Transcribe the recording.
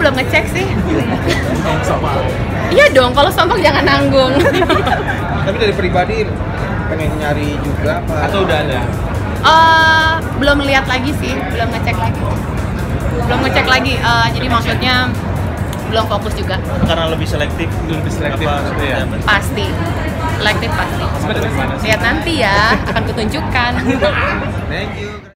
belum ngecek sih. Sama. Iya dong, kalau sombong jangan nanggung. Tapi dari pribadi pengen nyari juga apa? Atau udah ada? Belum lihat lagi sih, belum ngecek lagi. Jadi maksudnya belum fokus juga. Karena lebih selektif apa, ya. Pasti, selektif pasti. Sebenarnya dari mana sih? Lihat nanti ya, akan kutunjukkan. Thank you.